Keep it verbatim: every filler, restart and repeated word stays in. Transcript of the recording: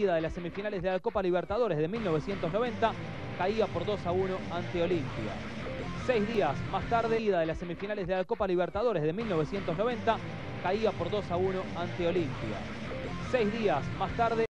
ida de las semifinales de la Copa Libertadores de mil novecientos noventa, caía por dos a uno ante Olimpia. Seis días más tarde, ida de las semifinales de la Copa Libertadores de mil novecientos noventa, caía por dos a uno ante Olimpia. Seis días más tarde,